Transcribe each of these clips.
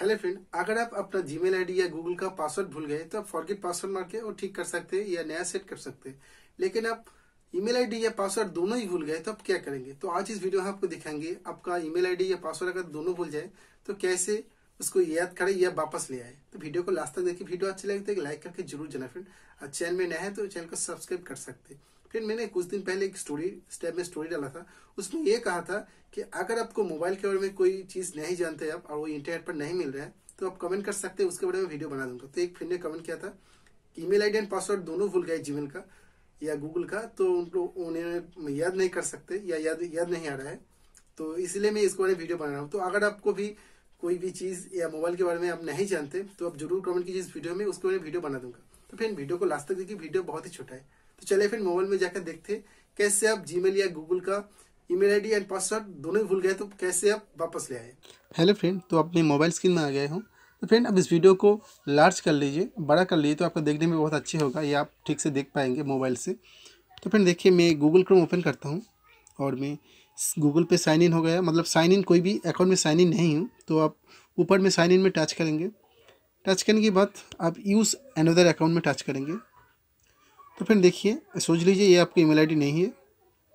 Hello friend, अगर आप अपना जीमेल आईडी या गूगल का पासवर्ड भूल गए तो आप फॉरगेट पासवर्ड मार के और ठीक कर सकते हैं या नया सेट कर सकते हैं। लेकिन आप ईमेल आईडी या पासवर्ड दोनों ही भूल गए तो आप क्या करेंगे? तो आज इस वीडियो में आपको दिखाएंगे आपका ईमेल आईडी या पासवर्ड अगर दोनों भूल जाए तो कैसे उसको याद करें या वापस ले आए। तो वीडियो को लास्ट तक देखिए। वीडियो अच्छी लगे तो लाइक करके जरूर जाना फ्रेंड। और चैनल में नया है तो चैनल को सब्सक्राइब कर सकते हैं। फिर मैंने कुछ दिन पहले एक स्टेप में स्टोरी डाला था। उसमें ये कहा था कि अगर आपको मोबाइल के बारे में कोई चीज नहीं जानते आप और वो इंटरनेट पर नहीं मिल रहा है तो आप कमेंट कर सकते हैं, उसके बारे में वीडियो बना दूंगा। तो एक फ्रेंड ने कमेंट किया था कि ईमेल आईडी एंड पासवर्ड दोनों भूल गए जीमेल का या गूगल का, तो उनको उन्हें याद नहीं कर सकते या याद नहीं आ रहा है, तो इसलिए मैं इसको बारे में वीडियो बना रहा हूँ। तो अगर आपको भी कोई भी चीज या मोबाइल के बारे में आप नहीं जानते तो आप जरूर कमेंट कीजिए इस वीडियो में, उसके बारे में वीडियो बना दूंगा। तो फिर वीडियो को लास्ट तक देखिए, वीडियो बहुत ही छोटा है। तो चलिए फिर मोबाइल में जाकर देखते हैं कैसे आप जीमेल या गूगल का ईमेल आईडी एंड पासवर्ड दोनों ही भूल गए तो कैसे आप वापस ले आए। हेलो फ्रेंड, तो अपने मोबाइल स्क्रीन में आ गए हूँ। तो फ्रेंड अब इस वीडियो को लार्ज कर लीजिए, बड़ा कर लीजिए, तो आपको देखने में बहुत अच्छे होगा, या आप ठीक से देख पाएंगे मोबाइल से। तो फ्रेंड देखिए, मैं गूगल क्रोम ओपन करता हूँ और मैं गूगल पे साइन इन हो गया। मतलब साइन इन, कोई भी अकाउंट में साइन इन नहीं हूँ, तो आप ऊपर में साइन इन में टच करेंगे। टच करने के बाद आप यूज़ अनदर अकाउंट में टच करेंगे। तो फ्रेंड देखिए, सोच लीजिए ये आपकी ईमेल आईडी नहीं है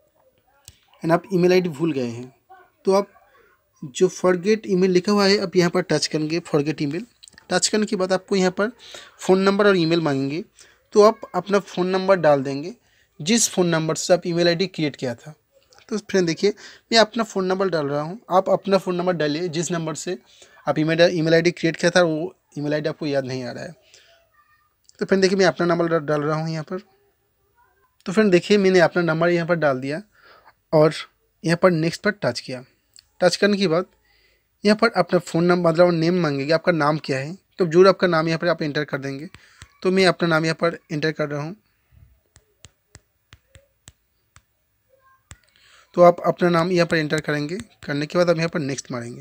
एंड आप ईमेल आईडी भूल गए हैं। तो आप जो फॉरगेट ईमेल लिखा हुआ है आप यहाँ पर टच करेंगे, फॉरगेट ईमेल। टच करने के बाद आपको यहाँ पर फ़ोन नंबर और ईमेल मांगेंगे, तो आप अपना फ़ोन नंबर डाल देंगे जिस फ़ोन नंबर से आप ईमेल आईडी क्रिएट किया था। तो फ्रेंड देखिए, मैं अपना फ़ोन नंबर डाल रहा हूँ, आप अपना फ़ोन नंबर डालिए जिस नंबर से आप ईमेल आईडी क्रिएट किया था, वो ईमेल आईडी आपको याद नहीं आ रहा है। तो फ्रेंड देखिए, मैं अपना नंबर डाल रहा हूँ यहाँ पर। तो फ्रेंड देखिए, मैंने अपना नंबर यहाँ पर डाल दिया और यहाँ पर नेक्स्ट पर टच किया। टच करने के बाद यहाँ पर अपना फ़ोन नंबर मतलब नेम मांगेगी, आपका नाम क्या है, तो जरूर आपका नाम यहाँ पर आप इंटर कर देंगे। तो मैं अपना नाम यहाँ पर इंटर कर रहा हूँ। तो आप अपना नाम यहाँ पर इंटर करेंगे, करने के बाद आप यहाँ पर नेक्स्ट मारेंगे।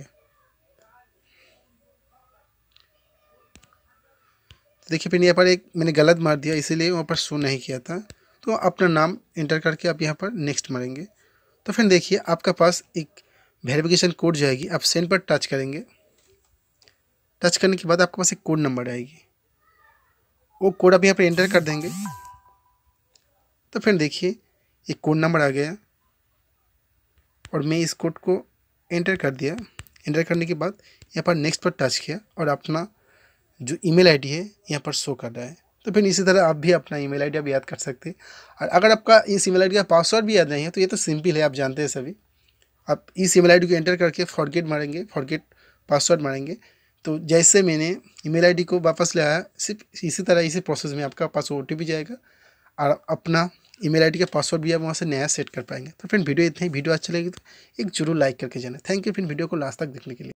तो देखिए फिर यहाँ पर एक मैंने गलत मार दिया, इसीलिए वहाँ पर शो नहीं किया था। तो अपना नाम इंटर करके आप यहाँ पर नेक्स्ट मारेंगे। तो फिर देखिए, आपका पास एक वेरिफिकेशन कोड जाएगी, आप सेंड पर टच करेंगे। टच करने के बाद आपके पास एक कोड नंबर आएगी, वो कोड आप यहाँ पर एंटर कर देंगे। तो फिर देखिए, एक कोड नंबर आ गया और मैं इस कोड को एंटर कर दिया। एंटर करने के बाद यहाँ पर नेक्स्ट पर टच किया और अपना जो ईमेल आईडी है यहाँ पर शो कर रहा है। तो फिर इसी तरह आप भी अपना ईमेल आईडी आप याद कर सकते हैं। और अगर आपका इस ईमेल आईडी का पासवर्ड भी याद नहीं है तो ये तो सिंपल है, आप जानते हैं सभी। आप इस ईमेल आईडी को एंटर करके फॉरगेट मारेंगे, फॉरगेट पासवर्ड मारेंगे। तो जैसे मैंने ईमेल आईडी को वापस ले आया, सिर्फ इसी तरह इसी प्रोसेस में आपका पास OTP जाएगा और अपना ईमेल आईडी का पासवर्ड भी आप वहाँ से नया सेट कर पाएंगे। तो फ्रेंड वीडियो इतना ही। वीडियो अच्छा लगे तो एक जरूर लाइक करके जाना। थैंक यू फ्रेंड, वीडियो को लास्ट तक देखने के लिए।